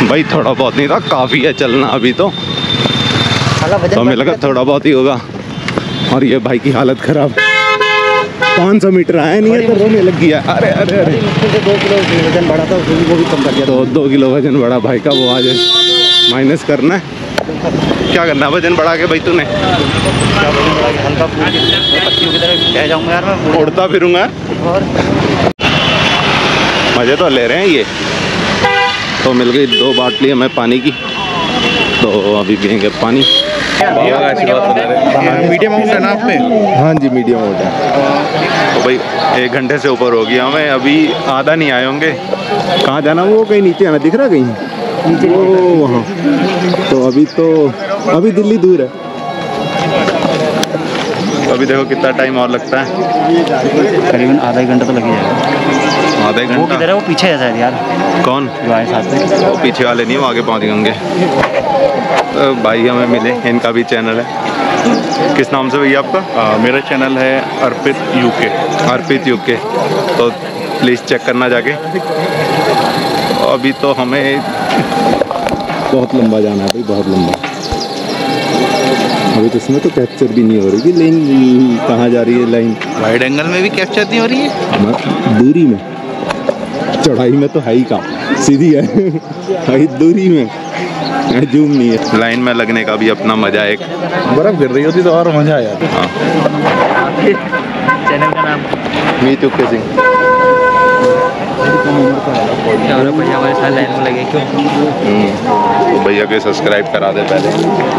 भाई थोड़ा बहुत नहीं था, काफ़ी है चलना अभी तो हमें लगा थोड़ा बहुत ही होगा। और ये भाई की हालत ख़राब, 500 मीटर आया नहीं है तो रोने लग गया। अरे अरे अरे 2 किलो वजन बढ़ा था, वो भी कम कर दिया। तो 2 किलो वजन बढ़ा भाई का, वो आज माइनस करना है। क्या करना है वजन बढ़ा के भाई तूने? क्या वजन बढ़ा के हल्का पत्तियों की तरह बह जाऊंगा यार मैं, उड़ता फिरूंगा। और मज़े तो ले रहे हैं ये। तो मिल गई 2 बाटली हमें पानी की, तो अभी पियेंगे पानी। मीडियम आउट है ना आप में? हाँ जी मीडियम आउट है। तो भाई 1 घंटे से ऊपर हो गया हमें, अभी आधा नहीं आए होंगे। कहाँ जाना? वो कहीं नीचे आना दिख रहा कहीं नीचे, वो वहाँ। तो अभी दिल्ली दूर है। अभी देखो कितना टाइम और लगता है, करीबन आधा 1 घंटा तो लग ही जाएगा। आधा 1 वो घंटा? किधर है? वो पीछे है शायद यार। कौन? जो आए साथ में वो पीछे वाले नहीं, वो आगे पहुँच होंगे। तो भाई हमें मिले, इनका भी चैनल है। किस नाम से भैया आपका? मेरा चैनल है अर्पित यूके। अर्पित यूके, तो प्लीज़ चेक करना जाके। अभी तो हमें बहुत लंबा जाना है भाई, बहुत लंबा। अभी तो इसमें तो कैप्चर भी नहीं हो रही कि लाइन कहाँ जा रही है। लाइन वाइड एंगल में भी कैप्चर नहीं हो रही है, दूरी में, चढ़ाई में तो हाई का सीधी है, हाई दूरी में जूम नहीं है। लाइन में लगने का भी अपना मजा है। एक बर्फ गिर रही होती तो और मजा आया। हाँ। चैनल का नाम मीत यूके सिंह। भैया हमारे साथ लाइन में लगे क्यों? तो भैया के सब्सक्राइब करा दे पहले।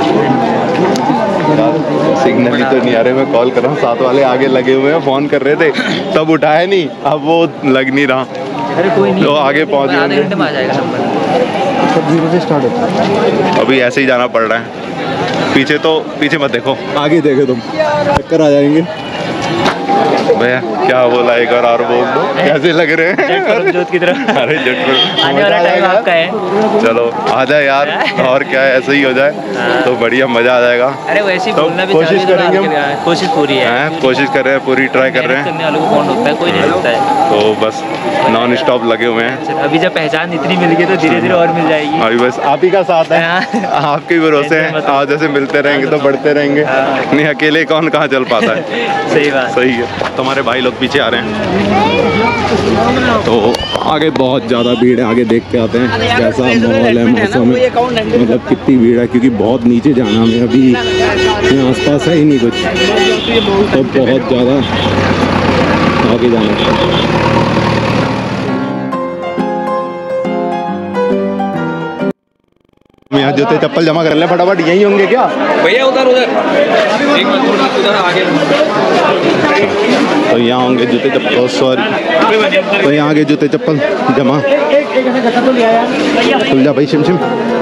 सिग्नल ही तो नहीं आ रहे, मैं कॉल कर रहा हूँ, साथ वाले आगे लगे हुए हैं, फ़ोन कर रहे थे तब उठाया नहीं, अब वो लग नहीं रहा। अरे कोई नहीं, तो आगे पहुँच आधे घंटे में आ जाएगा नंबर। सब 0 से स्टार्ट होता है। अभी ऐसे ही जाना पड़ रहा है। पीछे मत देखो, आगे देखो तुम, चक्कर आ जाएंगे। भैया क्या बोला एक और बोल दो, कैसे लग रहे हैं? जोत की तरह। अरे जट आने वाला टाइम आपका है। चलो आ जाए यार, और क्या है, ऐसे ही हो जाए तो बढ़िया मजा आ जाएगा। अरे वैसे ही तो बोलना भी कोशिश करेंगे हम। कोशिश पूरी है। कोशिश कर रहे हैं, पूरी ट्राई कर रहे हैं। करने वालों को कौन रोकता है? कोई नहीं रोकता है। तो बस नॉन स्टॉप लगे हुए हैं। अभी जब पहचान इतनी मिल गई तो धीरे धीरे और मिल जाएगी। अभी बस आप ही का साथ है, आपके भरोसे हैं। आज जैसे मिलते रहेंगे तो बढ़ते रहेंगे, नहीं अकेले कौन कहाँ चल पाता है। सही बात, सही है। तुम्हारे भाई लोग पीछे आ रहे हैं, तो आगे बहुत ज़्यादा भीड़ है। आगे देख के आते हैं कैसा माहौल है, मौसम है, मतलब कितनी भीड़ है, क्योंकि बहुत नीचे जाना हमें। अभी यहाँ आसपास है ही नहीं कुछ, तो बहुत ज़्यादा आगे जाना है। यहाँ जूते चप्पल जमा कर लें फटाफट, यही होंगे क्या भैया? उधर आगे तो यहाँ होंगे जूते चप्पल, सॉरी, तो यहाँ आगे जूते चप्पल जमा। खुल जा भाई शिम।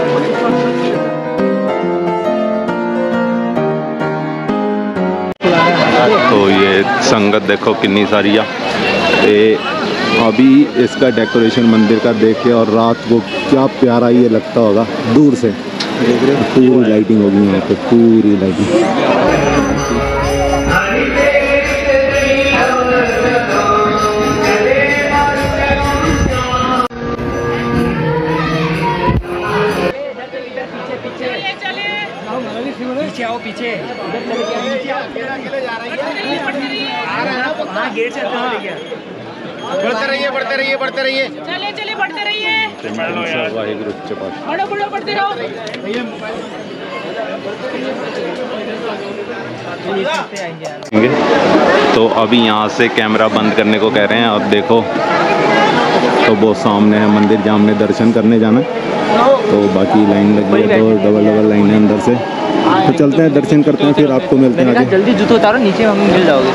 तो ये संगत देखो कितनी सारी है। अभी इसका डेकोरेशन मंदिर का देख के, और रात को क्या प्यारा ये लगता होगा दूर से। पूरी लाइटिंग होगी यहाँ पे, पूरी लाइटिंग। पीछे आओ, पीछे गेट से बढ़ते रहिए। चले बढ़ते रहिए। वाहिगुरु बढ़ो बढ़ते रहो। तो अभी यहाँ से कैमरा बंद करने को कह रहे हैं। अब देखो तो वो सामने है मंदिर, जहाँ हमने दर्शन करने जाना है। तो बाकी लाइन लगी है, तो डबल लाइन है अंदर से। तो चलते हैं, दर्शन करते हैं, फिर आपको मिलते हैं आगे। जल्दी जूते उतारो, नीचे हम मिल जाओगे।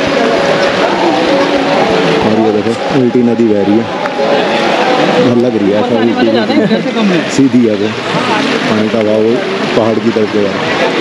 और ये देखो उल्टी नदी बह रही है, लग रही है ऐसा उल्टी सीधी है, वो पानी का बहाव पहाड़ की तरफ जा रहा है।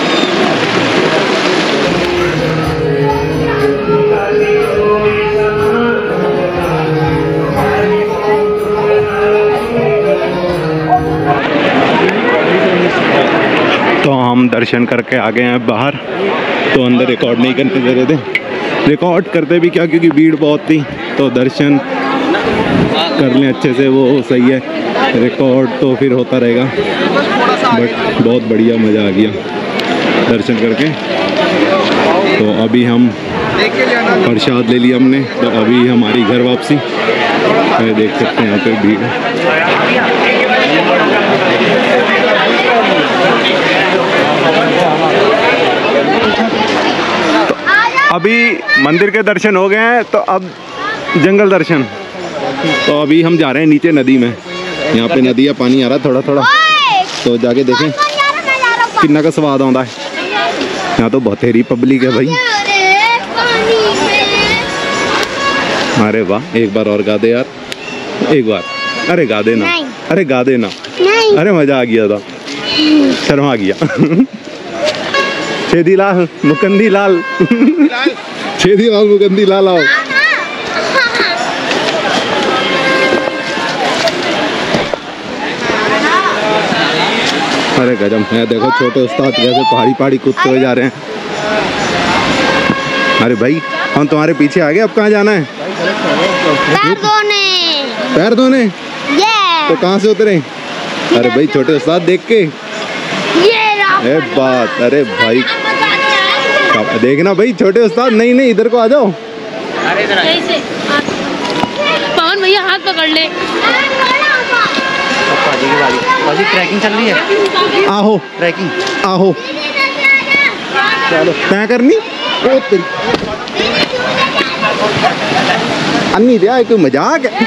तो हम दर्शन करके आ गए हैं बाहर, तो अंदर रिकॉर्ड नहीं करने दे रहे थे। रिकॉर्ड करते भी क्या, क्योंकि भीड़ बहुत थी, तो दर्शन कर लें अच्छे से वो सही है, रिकॉर्ड तो फिर होता रहेगा। बट बहुत बढ़िया मज़ा आ गया दर्शन करके। तो अभी हम प्रसाद ले लिया हमने, तो अभी हमारी घर वापसी। देख सकते हैं यहाँ पे भीड़। तो अभी मंदिर के दर्शन हो गए हैं, तो अब जंगल दर्शन। तो अभी हम जा रहे हैं नीचे नदी में। यहाँ पे नदी का पानी आ रहा है थोड़ा थोड़ा, तो जाके देखें कितना का स्वाद आता है। यहाँ तो बथेरी पब्लिक है भाई। अरे वाह, एक बार और गा दे यार, एक बार। अरे गा देना, अरे गा देना। अरे मजा आ गया था, शर्मा गया। छेदी लाल मुकंदी लाल, छेदी लाल मुकंदी लाल आओ। अरे गजब है, देखो छोटे उस्ताद कैसे पहाड़ी पहाड़ी कूदते हुए जा रहे हैं। अरे भाई हम तुम्हारे पीछे आ गए, अब कहाँ जाना है? पैर धोने। पैर धोने? तो कहाँ से उतरे? अरे भाई छोटे उस्ताद देख के ये बात। अरे भाई देखना भाई छोटे उस्ताद, नहीं नहीं इधर को आ जाओ। पवन भैया हाथ पकड़ ले। बाजी ट्रैकिंग चल रही है। आहो ट्रैकिंग आहो, चलो क्या करनी? ओ तेरी अन्नी दिया, कोई मजाक है।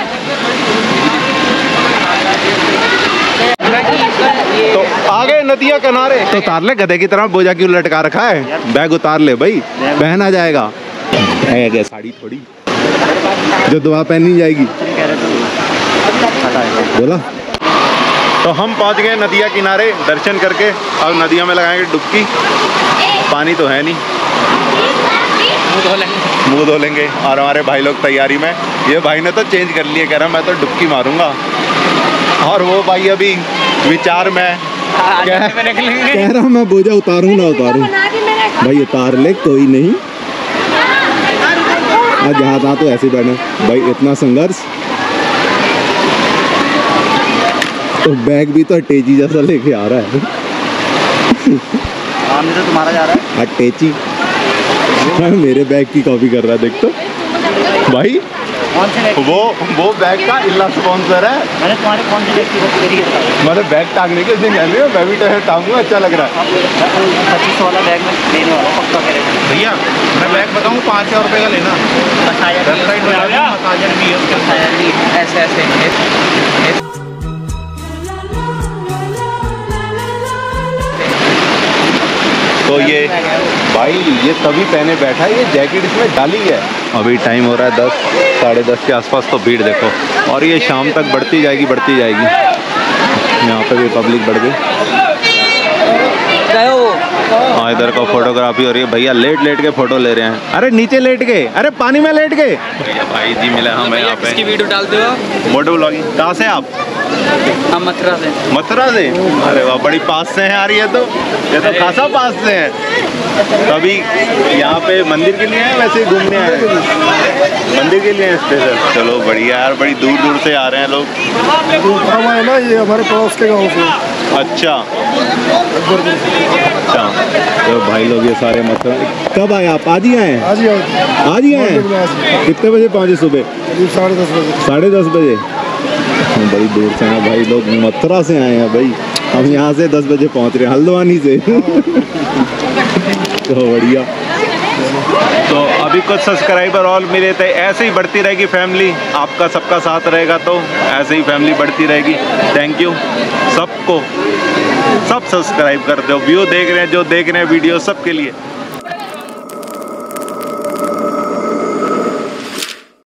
तो आगे नदिया किनारे तो उतार ले, गधे की तरह बोझा क्यों लटका रखा है? बैग उतार ले भाई, पहना जाएगा। है साड़ी थोड़ी जो दुआ पहनी जाएगी, बोला। तो हम पहुंच गए नदिया किनारे दर्शन करके। अब नदिया में लगाएंगे डुबकी। पानी तो है नहीं, मुँह धो लेंगे। और हमारे भाई लोग तैयारी में, ये भाई ने तो चेंज कर लिया, कह रहा मैं तो डुबकी मारूंगा। और वो भाई अभी विचार में कह रहा मैं बोझा उतारूं ना उतारूं। भाई उतार ले, कोई नहीं। आज जहाँ था तो ऐसे बैठे भाई, इतना संघर्ष। तो बैग भी तो अटैची जैसा लेके आ रहा है। तो तुम्हारा जा रहा है अटैची। मेरे बैग की कॉपी कर रहा है, देख तो भाई। वो बैग का इल्ला स्पॉन्सर है। मैंने तुम्हारे कौन से बैग की मतलब बैग टांगने के दिन कहने मैं भी टांगूंगा, अच्छा लग रहा है। 2500 वाला बैग में लेने वाला पक्का करेगा भैया। मैं बैग बताऊँ 5000 रुपये का लेना। मसाजर भी है उसका, ऐसे ऐसे। तो ये भाई ये तभी पहने बैठा है, ये जैकेट इसमें डाली है। अभी टाइम हो रहा है 10 साढ़े 10 के आसपास। तो भीड़ देखो, और ये शाम तक बढ़ती जाएगी बढ़ती जाएगी। यहाँ पे भी पब्लिक बढ़ गई। हाँ इधर का फोटोग्राफी हो रही है। भैया लेट लेट के फोटो ले रहे हैं। अरे नीचे लेट गए, अरे पानी में लेट गए। भैया भाई जी मिला हमें यहाँ पे। इसकी वीडियो डालते हो? Moto vlogging. कहाँ से आप? हम मथुरा से। मथुरा से? अरे वाह, बड़ी पास से है यार। ये तो खासा पास से है। तो अभी यहाँ पे मंदिर के लिए है, वैसे घूमने आए हैं? मंदिर के लिए स्पेशल। चलो बढ़िया यार, बड़ी दूर दूर से आ रहे हैं लोग। है ना, ये हमारे पड़ोस के गाँव से। अच्छा अच्छा। तो भाई लोग ये सारे मथुरा। कब आए आप? आज ही आए? आज ही आए। कितने बजे पहुँचे? सुबह 10:30 बजे। 10:30 बजे। बड़ी दूर से हैं भाई लोग, मथुरा से आए हैं भाई। हम यहाँ से 10 बजे पहुँच रहे हैं हल्द्वानी से। तो बढ़िया। तो अभी कुछ सब्सक्राइबर और मिले थे। ऐसे ही बढ़ती रहेगी फैमिली, आपका सबका साथ रहेगा तो ऐसे ही फैमिली बढ़ती रहेगी। थैंक यू सबको, सब सब्सक्राइब कर दो। व्यू देख रहे हैं, जो देख रहे हैं वीडियो, सबके लिए